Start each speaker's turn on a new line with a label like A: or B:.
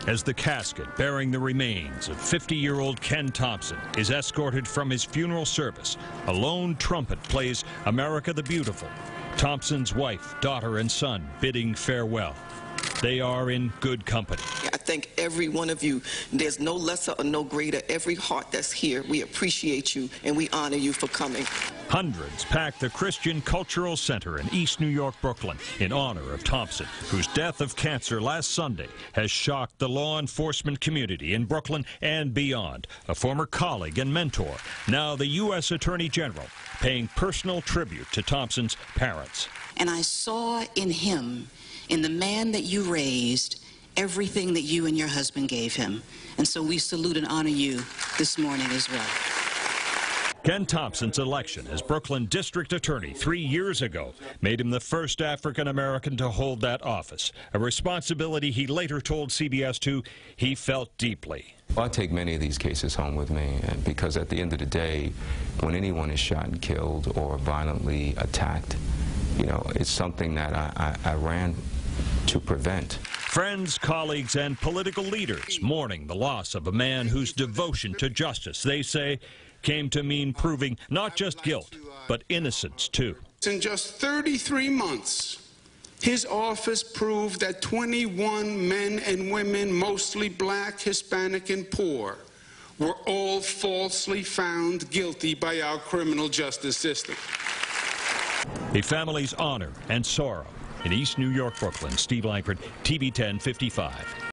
A: as the casket bearing the remains of 50-year-old Ken Thompson is escorted from his funeral service. A lone trumpet plays America the Beautiful. Thompson's wife, daughter, and son bidding farewell. They are in good company.
B: I thank every one of you. There's no lesser or no greater. Every heart that's here, we appreciate you and we honor you for coming.
A: Hundreds packed the Christian Cultural Center in East New York, Brooklyn, in honor of Thompson, whose death of cancer last Sunday has shocked the law enforcement community in Brooklyn and beyond. A former colleague and mentor, now the U.S. Attorney General, paying personal tribute to Thompson's parents.
C: And I saw in him, in the man that you raised, everything that you and your husband gave him. And so we salute and honor you this morning as well.
A: Ken Thompson's election as Brooklyn District Attorney 3 years ago made him the first African-American to hold that office, a responsibility he later told CBS 2 he felt deeply.
D: I take many of these cases home with me, because at the end of the day, when anyone is shot and killed or violently attacked, you know, it's something that I ran to prevent.
A: Friends, colleagues, and political leaders mourning the loss of a man whose devotion to justice, they say, came to mean proving not just guilt, but innocence, too.
E: In just 33 months, his office proved that 21 men and women, mostly black, Hispanic, and poor, were all falsely found guilty by our criminal justice system.
A: A family's honor and sorrow. In East New York, Brooklyn, Steve Langford, TV 10 55.